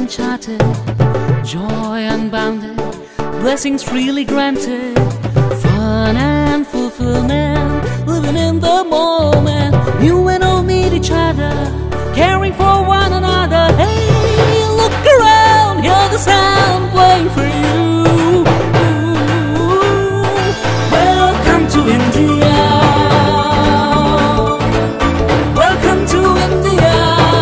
uncharted, joy unbounded, blessings freely granted, fun and fulfillment, living in the moment. You and I meet each other, caring for one another. Hey, look around, hear the sound playing for you. Welcome to India. Welcome to India.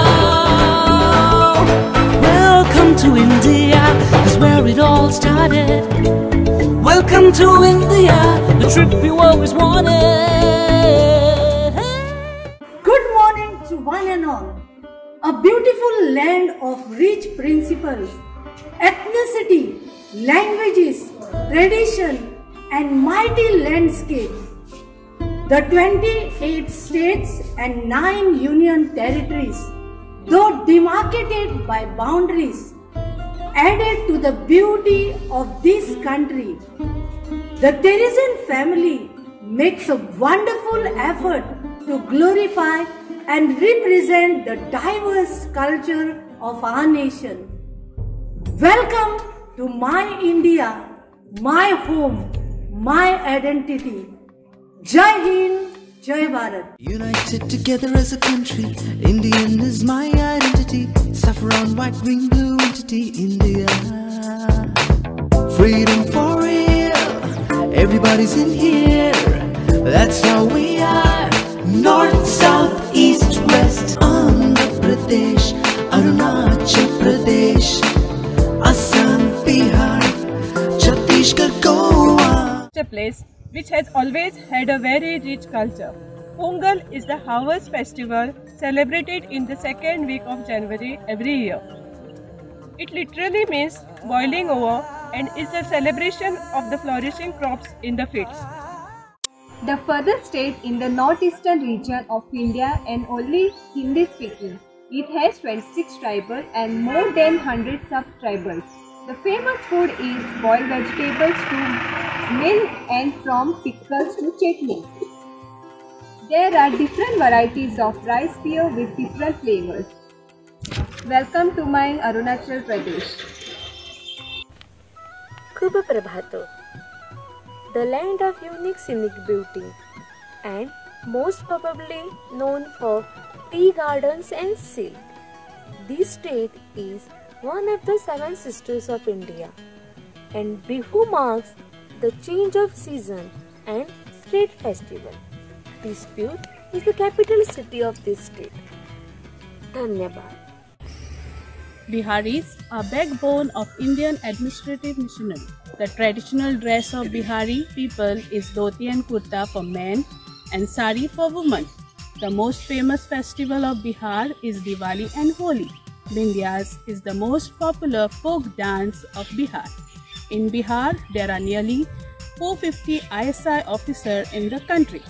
Welcome to India, is where it all started. Welcome to India, the trip you always wanted. Good morning to one and all. A beautiful land of rich principles, ethnicity, languages, tradition, and mighty landscapes. The 28 states and 9 union territories, though demarcated by boundaries, added to the beauty of this country. The Teresian family makes a wonderful effort to glorify and represent the diverse culture of our nation. Welcome to my India, my home, my identity. Jai Hind, Jai Bharat. United together as a country, Indian is my identity. Saffron, white, green, blue entity, India. Freedom for real, everybody's in here. That's how we are. North, south, east, west, Andhra Pradesh, Arunachal Pradesh, Assam, Bihar, Chhattisgarh, Goa. A place which has always had a very rich culture. Pongal is the harvest festival celebrated in the second week of January every year. It literally means boiling over and is a celebration of the flourishing crops in the fields. The furthest state in the northeastern region of India and only Hindi speaking. It has 26 tribal and more than 100 sub-tribals. The famous food is boiled vegetables to milk and from pickles to chutney. There are different varieties of rice beer with different flavors. Welcome to my Arunachal Pradesh. Kuba Prabhato, the land of unique scenic beauty and most probably known for tea gardens and silk. This state is one of the 7 sisters of India, and Bihu marks the change of season and state festival. Dispute is the capital city of this state. Dhanyabad. Biharis are backbone of Indian administrative machinery. The traditional dress of Bihari people is dhoti and kurta for men and sari for women. The most famous festival of Bihar is Diwali and Holi. Bindias is the most popular folk dance of Bihar. In Bihar, there are nearly 450 ISI officers in the country.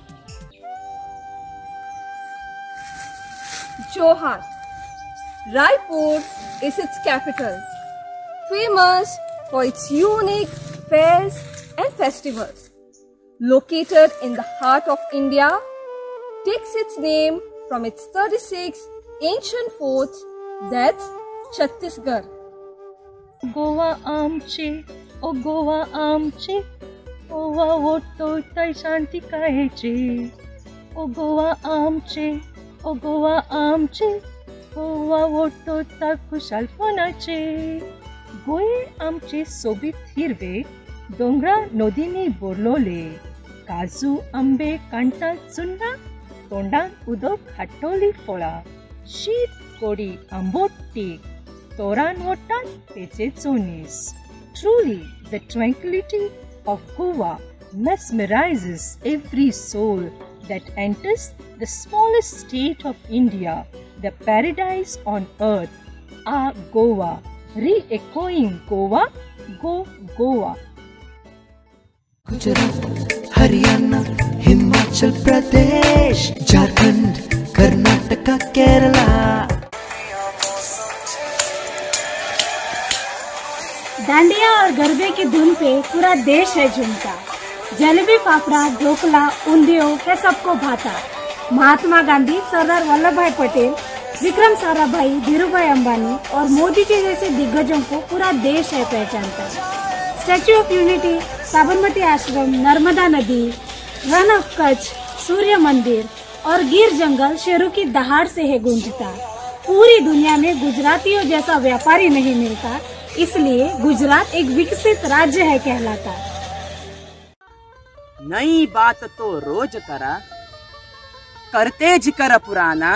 Johar. Raipur is its capital, famous for its unique fairs and festivals. Located in the heart of India, takes its name from its 36 ancient forts. That's Chhattisgarh. Goa amche, o Goa amche, Goa voto tai shanti kaheche. O Goa amche, o Goa amche, Goa voto ta kushal ponache. Goe amche sobit hirve, dongra nodini borlole. Kazu ambe kanta sunna, tondan udok hatoli fola. Sheep Kodi Amboti, Toran Wotan Pechezonis. Truly, the tranquility of Goa mesmerizes every soul that enters the smallest state of India, the paradise on earth. Ah, Goa, re-echoing Goa, go Goa. Gujarat, Haryana, Himachal Pradesh, Jharkhand, Karnataka, Kerala. Dandiya और गरबे की धुन पे पूरा देश है झूमता। जलेबी, फाफड़ा, ढोकला, उंधियो है सबको भाता। महात्मा गांधी, सरदार वल्लभ भाई पटेल, विक्रम साराभाई, धीरूभाई अंबानी और मोदी जी जैसे दिग्गजों को पूरा देश है पहचानता है। स्टैच्यू ऑफ यूनिटी, साबरमती आश्रम, नर्मदा नदी, रण ऑफ कच्छ, सूर्य मंदिर और गिर जंगल शेरों की दहाड़ से है गूंजता। पूरी दुनिया में गुजरातियों जैसा व्यापारी नहीं मिलता, इसलिए गुजरात एक विकसित राज्य है कहलाता। नई बात तो रोज करा, करते जिक्र पुराना।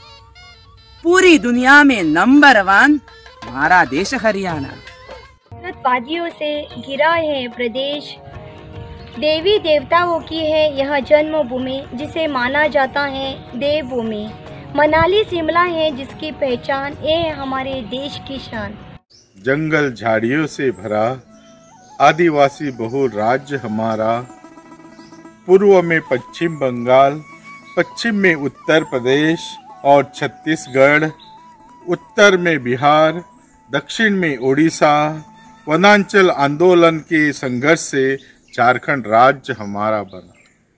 पूरी दुनिया में नंबर 1 हमारा देश हरियाणा। वादियों से घिरा है प्रदेश, देवी देवताओं की है यह जन्मभूमि, जिसे माना जाता है देवभूमि। मनाली शिमला है जिसकी पहचान, ये है हमारे देश की शान। जंगल झाड़ियों से भरा आदिवासी बहुल राज्य हमारा। पूर्व में पश्चिम बंगाल, पश्चिम में उत्तर प्रदेश और छत्तीसगढ़, उत्तर में बिहार, दक्षिण में ओडिशा। वनांचल आंदोलन के संघर्ष से झारखंड राज्य हमारा बना।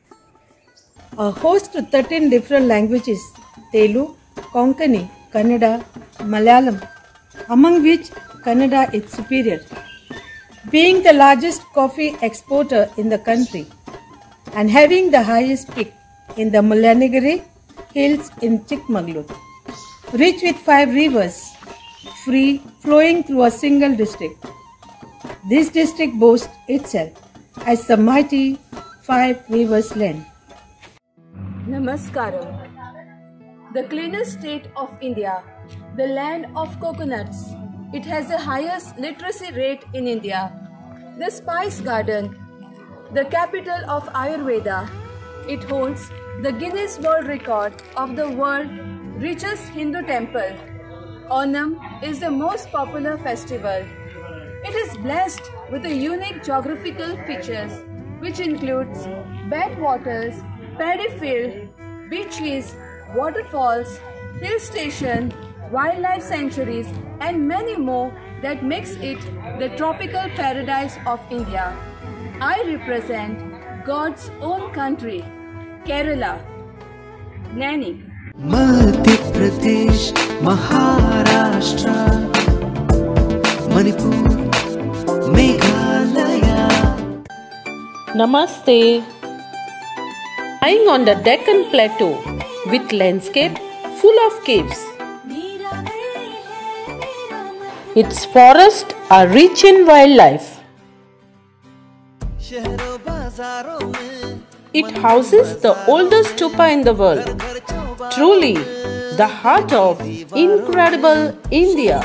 A host to 13 different languages, Telugu, Konkani, Kannada, Malayalam, among which Kannada is superior. Being the largest coffee exporter in the country and having the highest peak in the Mullanagiri Hills in Chikmagalur, rich with 5 rivers, free flowing through a single district. This district boasts itself as the mighty 5 rivers land. Namaskaram. The cleanest state of India, the land of coconuts. It has the highest literacy rate in India. The Spice Garden, the capital of Ayurveda. It holds the Guinness World Record of the world's richest Hindu temple. Onam is the most popular festival. It is blessed with the unique geographical features, which includes backwaters, paddy field, beaches, waterfalls, hill station, wildlife sanctuaries, and many more that makes it the tropical paradise of India. I represent God's own country, Kerala. Nanny. Madhya Pradesh, Maharashtra, Manipur, Meghalaya. Namaste. Lying on the Deccan Plateau with landscape full of caves. Its forests are rich in wildlife. It houses the oldest stupa in the world. Truly, the heart of incredible India.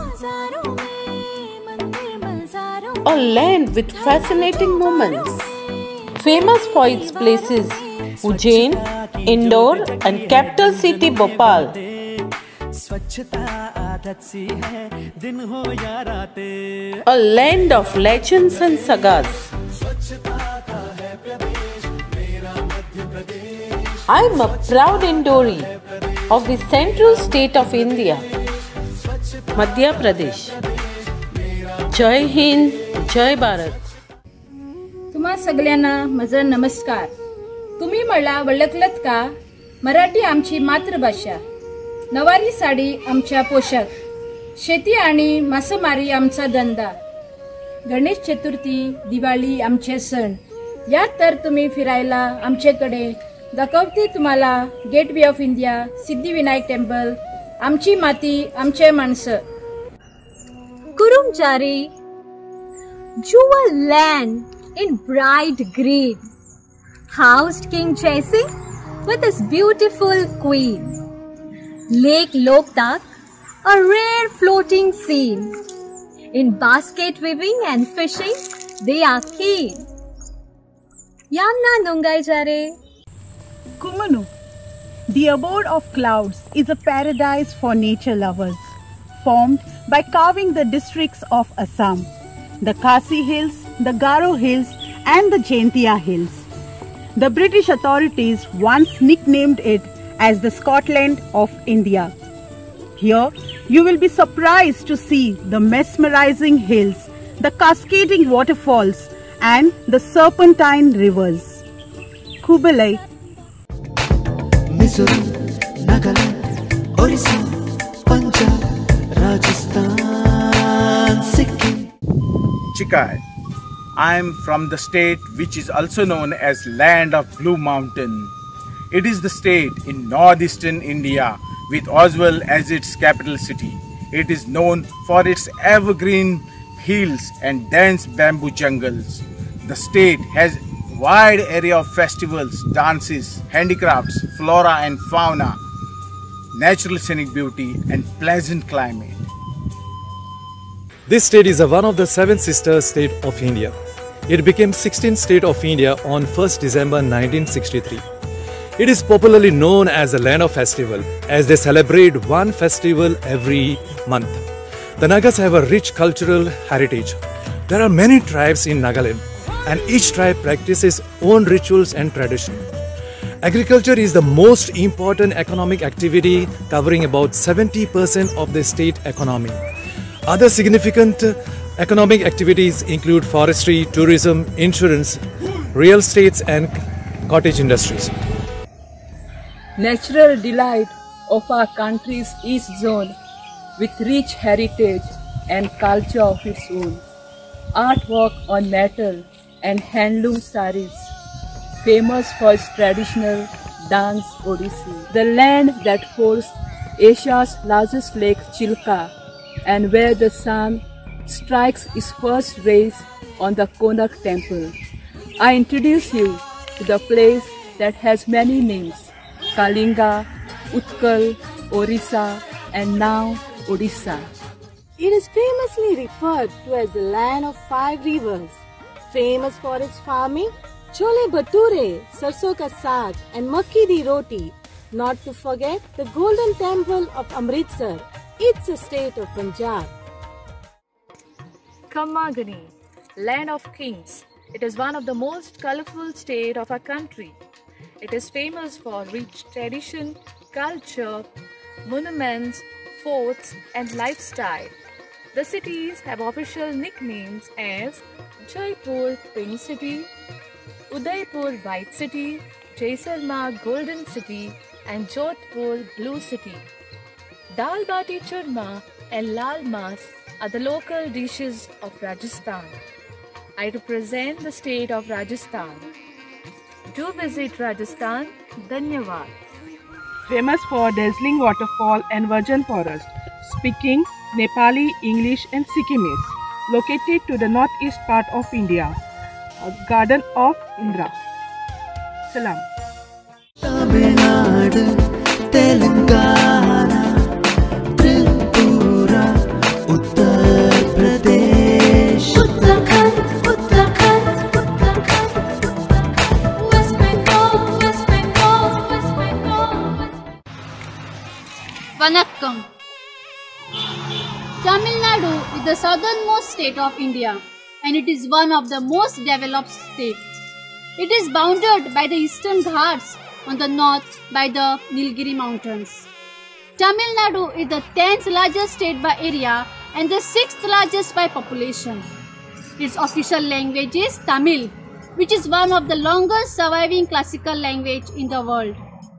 A land with fascinating moments. Famous for its places Ujjain, Indore and capital city Bhopal. A land of legends and sagas. I am a proud Indori of the central state of India, Madhya Pradesh. Jai Hind, Jai Bharat. तुम्हा सगळ्यांना माझा नमस्कार. तुम्ही मला ओळखलत का? मराठी आमची मातृभाषा, नवारी साडी आमच्या पोशाख, शेती आणि मासेमारी आमचा धंदा, गणेश चतुर्थी, दिवाळी आमचे सण. यात तर तुम्ही फिरायला आमच्याकडे दाखवते तुम्हाला gateway of India, Siddhivinayak temple, आमची माती, आमचे माणसं. Kurumjari, jewel land in bright green, housed King Jaising with his beautiful queen. Lake Loktak, a rare floating scene. In basket weaving and fishing, they are keen. Yamna Nungai Jare. Kumanu, the abode of clouds, is a paradise for nature lovers, formed by carving the districts of Assam, the Khasi Hills, the Garo Hills and the Jaintia Hills. The British authorities once nicknamed it as the Scotland of India. Here, you will be surprised to see the mesmerizing hills, the cascading waterfalls and the serpentine rivers. Kubalai, Mizoram, Nagaland, Orissa, Rajasthan, Sikkim. Chikai. I am from the state which is also known as Land of Blue Mountain. It is the state in northeastern India with Oswald as its capital city. It is known for its evergreen hills and dense bamboo jungles. The state has a wide area of festivals, dances, handicrafts, flora and fauna, natural scenic beauty and pleasant climate. This state is one of the 7 sister states of India. It became 16th state of India on 1st December 1963. It is popularly known as the land of festival, as they celebrate one festival every month. The Nagas have a rich cultural heritage. There are many tribes in Nagaland, and each tribe practices own rituals and tradition. Agriculture is the most important economic activity, covering about 70% of the state economy. Other significant economic activities include forestry, tourism, insurance, real estates and cottage industries. Natural delight of our country's east zone with rich heritage and culture of its own. Artwork on metal and handloom saris, famous for its traditional dance Odissi. The land that holds Asia's largest lake Chilka and where the sun strikes its first rays on the Konak temple. I introduce you to the place that has many names: Kalinga, Utkal, Orissa, and now Odisha. It is famously referred to as the land of 5 rivers, famous for its farming, chole bhature, sarson ka saag, and makki di roti. Not to forget the Golden Temple of Amritsar. It's a state of Punjab. Khammagani, land of kings. It is one of the most colorful states of our country. It is famous for rich tradition, culture, monuments, forts, and lifestyle. The cities have official nicknames as Jaipur Pink City, Udaipur White City, Jaisalmer Golden City, and Jodhpur Blue City. Dal bati churma and lal mas are the local dishes of Rajasthan. I represent the state of Rajasthan. Do visit Rajasthan. Dhanyavad. Famous for dazzling waterfall and virgin forest, speaking Nepali, English and Sikkimese. Located to the northeast part of India, a garden of Indra. Salam. Tamil Nadu, Telangana, Tripura, Uttar Pradesh, Uttarakhand, Uttarakhand, Uttarakhand, West Bengal, West Bengal, West Bengal. Vanakkam. Tamil Nadu is the southernmost state of India and it is one of the most developed states. It is bounded by the Eastern Ghats, on the north by the Nilgiri Mountains. Tamil Nadu is the 10th largest state by area and the 6th largest by population. Its official language is Tamil, which is one of the longest surviving classical language in the world.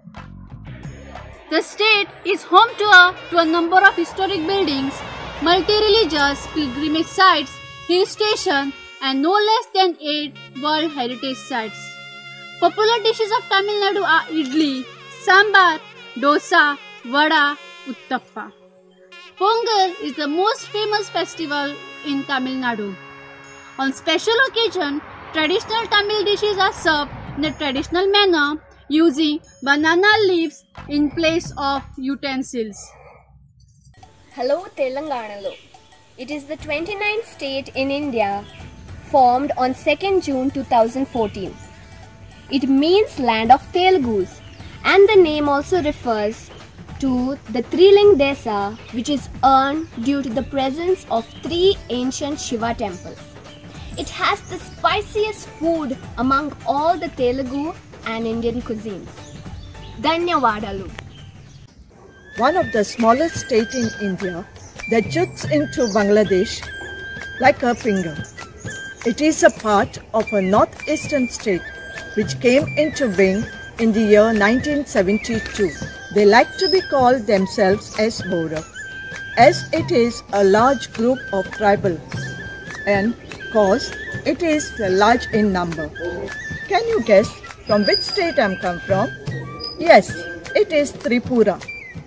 The state is home to a number of historic buildings, multi-religious pilgrimage sites, hill stations, and no less than 8 World Heritage Sites. Popular dishes of Tamil Nadu are idli, sambar, dosa, vada, uttappa. Pongal is the most famous festival in Tamil Nadu. On special occasion, traditional Tamil dishes are served in a traditional manner using banana leaves in place of utensils. Hello Telangana. It is the 29th state in India, formed on 2nd June 2014. It means land of Telugus, and the name also refers to the Triling Desa, which is earned due to the presence of 3 ancient Shiva temples. It has the spiciest food among all the Telugu and Indian cuisines. Dhanyavadalu. One of the smallest states in India that juts into Bangladesh like a finger. It is a part of a northeastern state which came into being in the year 1972. They like to be called themselves as Bora. as it is a large group of tribal and cause it is large in number. Can you guess from which state I am come from? Yes, it is Tripura.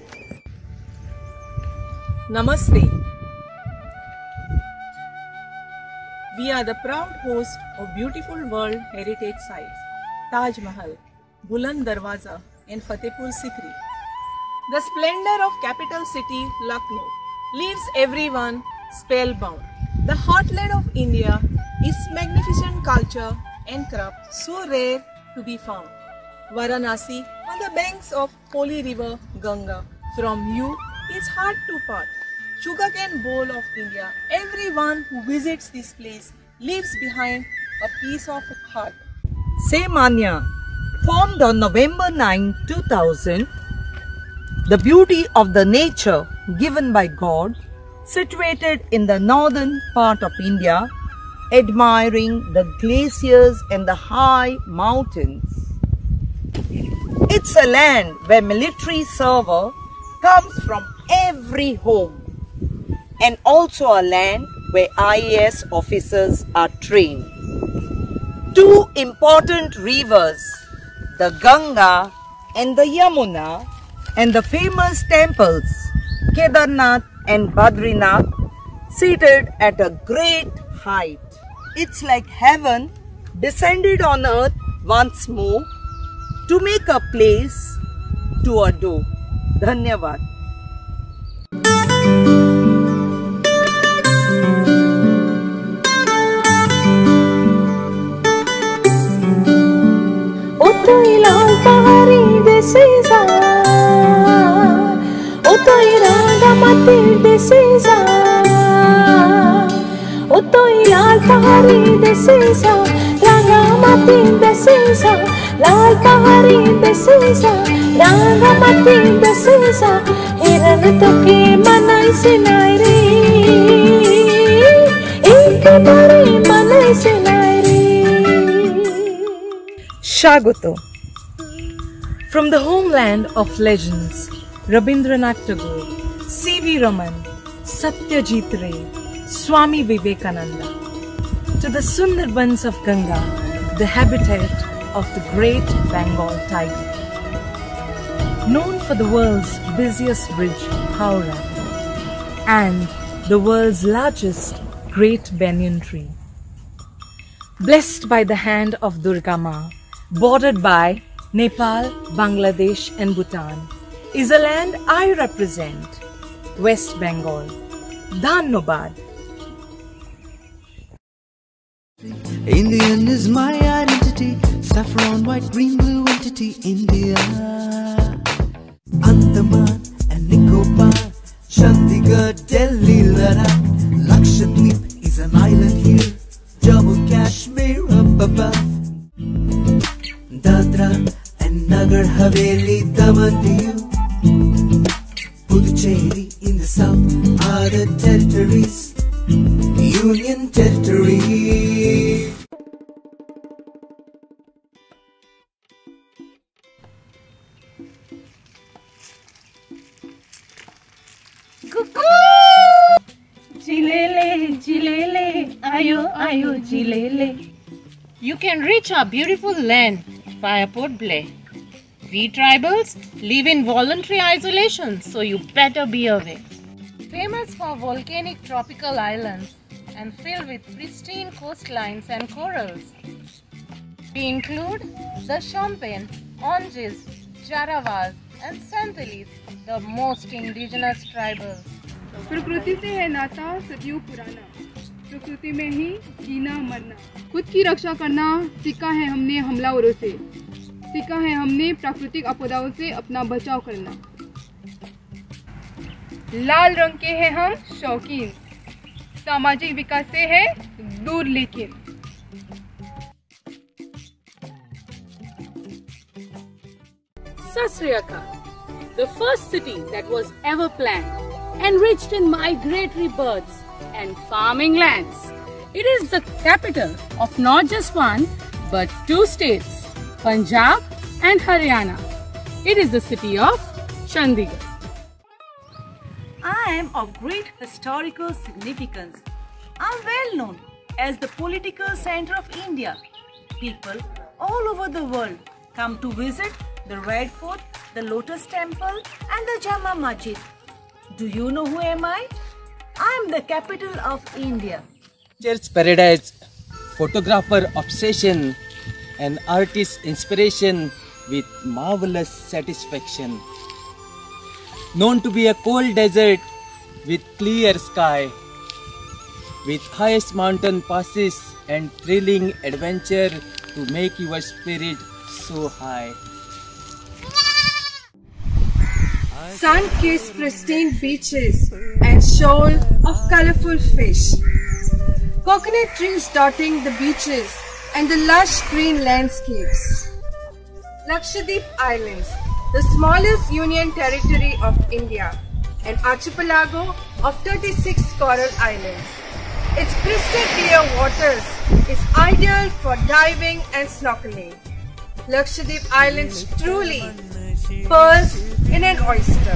Namaste. We are the proud host of beautiful World Heritage Sites, Taj Mahal, Buland Darwaza and Fatehpur Sikri. The splendor of capital city Lucknow leaves everyone spellbound. The heartland of India is magnificent culture and craft so rare to be found. Varanasi on the banks of holy river Ganga from you is hard to part. Sugarcane bowl of India. Everyone who visits this place leaves behind a piece of heart. Saymanya, formed on November 9, 2000, the beauty of the nature given by God, situated in the northern part of India, admiring the glaciers and the high mountains. It's a land where military server comes from every home, and also a land where IAS officers are trained. Two important rivers, the Ganga and the Yamuna, and the famous temples, Kedarnath and Badrinath, seated at a great height. It's like heaven descended on earth once more to make a place to adore. Dhanyavad. Shagoto. From the homeland of legends, Rabindranath Tagore, C.V. Raman, Satyajit Ray, Swami Vivekananda, to the Sundarbans of Ganga, the habitat of the great Bengal tiger. Known for the world's busiest bridge, Howrah, and the world's largest great banyan tree. Blessed by the hand of Durga Ma, bordered by Nepal, Bangladesh and Bhutan, is a land I represent, West Bengal. Dhanyavad. Indian is my identity, saffron, white, green, blue entity, India. Andaman and Nicobar, Chandigarh, Delhi, Ladakh, Lakshadweep is an island here, Jammu Kashmir up above. Dadra and Nagar Haveli, Daman, Diu, Puducherry in the south are the territories, Union Territory. Jilele, jilele, ayo, ayo, jilele. You can reach our beautiful land via Port Blair. We tribals live in voluntary isolation, so you better be away. Famous for volcanic tropical islands and filled with pristine coastlines and corals. We include the Champagne, Onges, Jarawas and Santalis, the most indigenous tribals. प्रकृति से है नाता सदियों पुराना, प्रकृति में ही जीना मरना, खुद की रक्षा करना सीखा है हमने हमलावरों से, सीखा है हमने प्राकृतिक आपदाओं से अपना बचाव करना। लाल रंग के हैं हम शौकीन, सामाजिक विकास से है दूर लेकिन। Sat Sri Akal, the first city that was ever planned, enriched in migratory birds and farming lands. It is the capital of not just one but two states, Punjab and Haryana. It is the city of Chandigarh. I am of great historical significance. I am well known as the political center of India. People all over the world come to visit the Red Fort, the Lotus Temple and the Jama Masjid. Do you know who am I? I am the capital of India. Church paradise, photographer obsession and artist inspiration with marvelous satisfaction. Known to be a cold desert with clear sky, with highest mountain passes and thrilling adventure to make your spirit so high. Sun-kissed pristine beaches and shoal of colorful fish. Coconut trees dotting the beaches and the lush green landscapes. Lakshadweep Islands, the smallest union territory of India, an archipelago of 36 coral islands. Its crystal clear waters is ideal for diving and snorkeling. Lakshadweep Islands truly pearls in an oyster.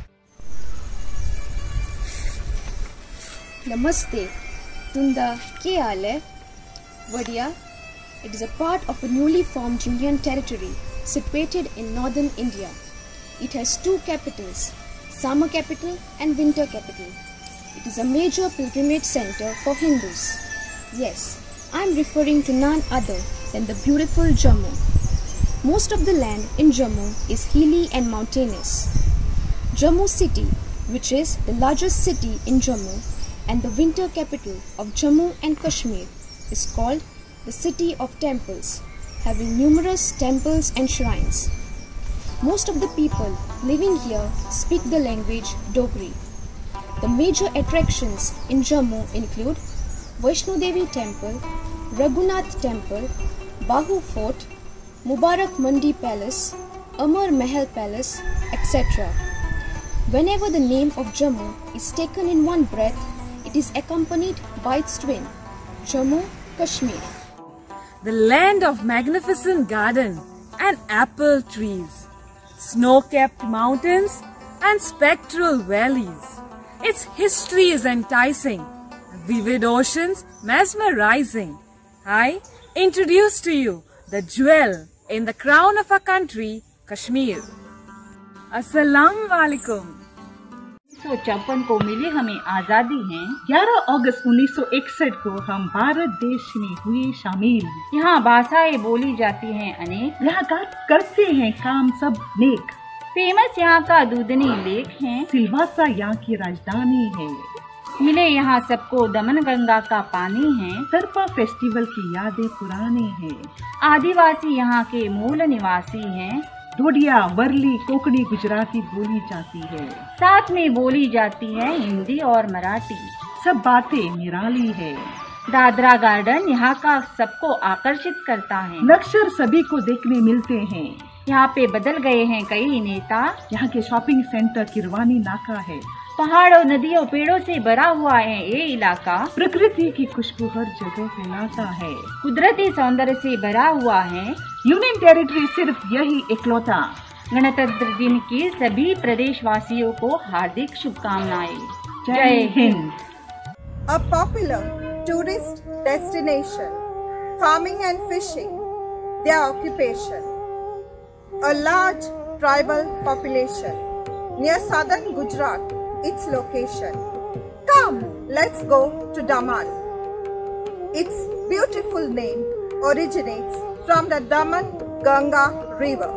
Namaste. Tunda ke haal hai? Vadya. It is a part of a newly formed union territory situated in northern India. It has two capitals, summer capital and winter capital. It is a major pilgrimage center for Hindus. Yes, I am referring to none other than the beautiful Jammu. Most of the land in Jammu is hilly and mountainous. Jammu city, which is the largest city in Jammu and the winter capital of Jammu and Kashmir, is called the City of Temples, having numerous temples and shrines. Most of the people living here speak the language Dogri. The major attractions in Jammu include Vaishno Devi Temple, Raghunath Temple, Bahu Fort, Mubarak Mandi Palace, Amar Mahal Palace, etc. Whenever the name of Jammu is taken in one breath, it is accompanied by its twin, Jammu Kashmir. The land of magnificent garden and apple trees, snow-capped mountains and spectral valleys. Its history is enticing, vivid oceans mesmerizing. I introduce to you the jewel in the crown of our country, Kashmir. Assalamu alaikum. 1954 को मिली हमें आज़ादी है। 11 अगस्त 1961 को हम भारत देश में हुए शामिल। यहाँ भाषाएं बोली जाती हैं अनेक, यहाँ करते हैं काम सब नेक। फेमस यहाँ का दूधनी लेक है, सिलवासा यहाँ की राजधानी है। मिले यहाँ सबको दमन गंगा का पानी है, सरपा फेस्टिवल की यादें पुरानी है। आदिवासी यहाँ के मूल निवासी हैं, ढोडिया वर्ली कोंकणी गुजराती बोली जाती है, साथ में बोली जाती है हिंदी और मराठी। सब बातें निराली है। दादरा गार्डन यहाँ का सबको आकर्षित करता है, नक्शर सभी को देखने मिलते हैं। यहाँ पे बदल गए हैं कई नेता। यहाँ के शॉपिंग सेंटर किरवानी नाका है। पहाड़ों नदियों पेड़ों से भरा हुआ है ये इलाका। प्रकृति की खुशबू हर जगह फैलाता है, कुदरती सौंदर्य से भरा हुआ है। यूनियन टेरिटरी सिर्फ यही इकलौता। गणतंत्र दिन की सभी प्रदेशवासियों को हार्दिक शुभकामनाएं। जय Hind. A popular tourist destination, farming and fishing, their occupation. A large tribal population near southern Gujarat, its location. Come, let's go to Daman. Its beautiful name originates from the Daman-Ganga river.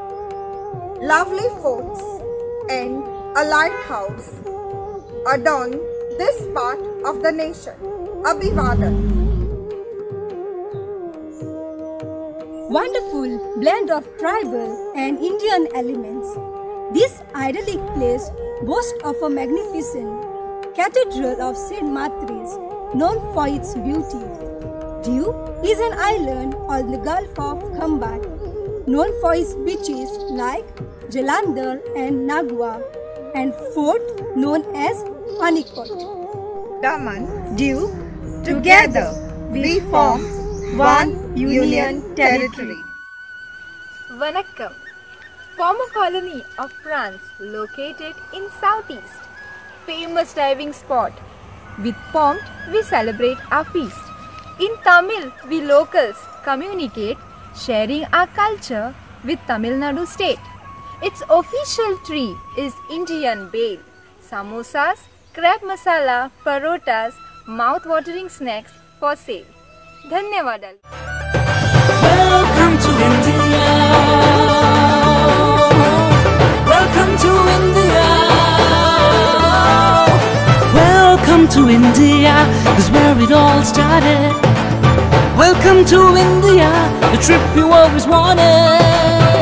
Lovely forts and a lighthouse adorn this part of the nation. Abhivadan. Wonderful blend of tribal and Indian elements. This idyllic place boasts of a magnificent cathedral of St. Martyrs, known for its beauty. Diu is an island on the Gulf of Khambat, known for its beaches like Jalandhar and Nagwa, and fort known as Panikot. Daman, Diu, together we form one union territory. Vanakkam, former colony of France located in southeast. famous diving spot. With pomp, we celebrate our feast. In Tamil, we locals communicate, sharing our culture with Tamil Nadu state. Its official tree is Indian bale. Samosas, crab masala, parotas, mouth-watering snacks for sale. Dhanyawad. Welcome to India. Welcome to India. Welcome to India, is where it all started. Welcome to India, the trip you always wanted.